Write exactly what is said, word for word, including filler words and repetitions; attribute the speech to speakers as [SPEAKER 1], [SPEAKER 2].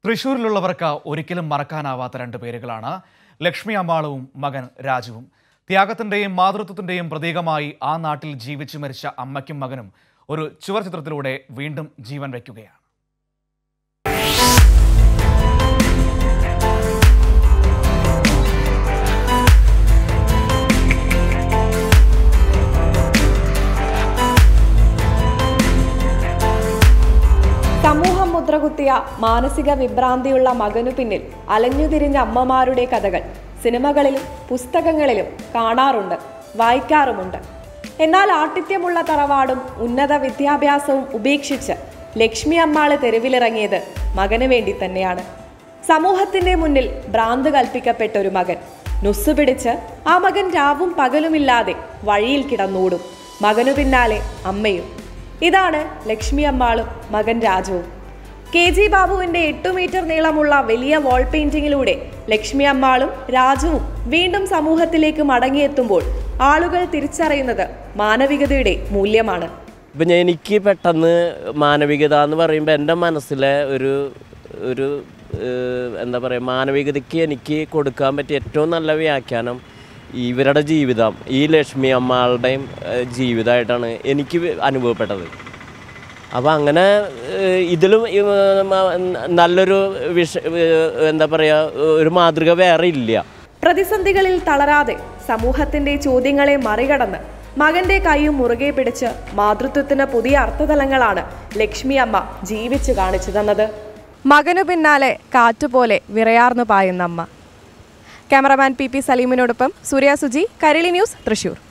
[SPEAKER 1] തൃശ്ശൂരിലുള്ളവർക്ക് ഒരിക്കലും മറക്കാനാവാത്ത രണ്ട് പേരുകളാണ് ലക്ഷ്മി അമ്മാളുവും മകൻ രാജുവും. ത്യാഗത്തിന്റെയും മാതൃത്വത്തിന്റെയും പ്രതീകമായി ആ നാട്ടിൽ ജീവിച്ചു മരിച്ച അമ്മയ്ക്കും മകനും ഒരു ചുവർചിത്രത്തിലൂടെ വീണ്ടും ജീവൻ വയ്ക്കുകയാണ്.
[SPEAKER 2] സമൂഹം മുദ്രകുത്തിയ മാനസിക വിഭ്രാന്തിയുള്ള മകനു പിന്നിൽ അലഞ്ഞുതിരിഞ്ഞ അമ്മമാരുടെ കഥകൾ സിനിമകളിലും പുസ്തകങ്ങളിലും കാണാറുണ്ട്, വായിക്കാറുമുണ്ട്. എന്നാൽ ആഠിത്യമുള്ള തറവാടും ഉന്നത വിദ്യാഭ്യാസവും ഉപേക്ഷിച്ച് ലക്ഷ്മി അമ്മാള് തെരുവിലിറങ്ങിയത് മകന് വേണ്ടി തന്നെയാണ്. സമൂഹത്തിന്റെ മുന്നിൽ ഭ്രാന്ത് കൽപ്പിക്കപ്പെട്ട ഒരു മകൻ. നുസ്സു പിടിച്ച് ആ മകൻ രാവും പകലുമില്ലാതെ വഴിയിൽ കിടന്നൂടും. മകനു പിന്നാലെ അമ്മയും. ഇതാണ് ലക്ഷ്മി അമ്മാളും മകൻ രാജുവും. കെ ജി ബാബുവിന്റെ എട്ടു മീറ്റർ നീളമുള്ള വലിയ വാൾ പെയിന്റിങ്ങിലൂടെ ലക്ഷ്മി അമ്മാളും രാജുവും വീണ്ടും സമൂഹത്തിലേക്ക് മടങ്ങിയെത്തുമ്പോൾ ആളുകൾ തിരിച്ചറിയുന്നത് മാനവികതയുടെ മൂല്യമാണ്.
[SPEAKER 3] ഇപ്പം എനിക്ക് പെട്ടെന്ന് മാനവികത എന്ന് പറയുമ്പോൾ എൻ്റെ മനസ്സിലെ ഒരു ഒരു എന്താ പറയുക, മാനവികതയ്ക്ക് എനിക്ക് കൊടുക്കാൻ പറ്റിയ ഏറ്റവും നല്ല വ്യാഖ്യാനം ഇവരുടെ ജീവിതം, ഈ ലക്ഷ്മി അമ്മാളുടെയും ജീവിതമായിട്ടാണ് എനിക്ക് അനുഭവപ്പെട്ടത്. അപ്പോൾ അങ്ങനെ ഇതിലും നല്ലൊരു വിഷ എന്താ പറയുക ഒരു മാതൃക വേറെ ഇല്ല.
[SPEAKER 2] പ്രതിസന്ധികളിൽ തളരാതെ സമൂഹത്തിന്റെ ചോദ്യങ്ങളെ മറികടന്ന് മകന്റെ കൈയും മുറുകെ പിടിച്ച് മാതൃത്വത്തിന് പുതിയ അർത്ഥതലങ്ങളാണ് ലക്ഷ്മി അമ്മ ജീവിച്ചു കാണിച്ചു തന്നത്. മകനു പിന്നാലെ കാറ്റുപോലെ വിറയാർന്നു പായുന്ന അമ്മ. ക്യാമറമാൻ പി പി സലീമിനോടൊപ്പം സൂര്യ സുജി, കൈരളി ന്യൂസ്, തൃശ്ശൂർ.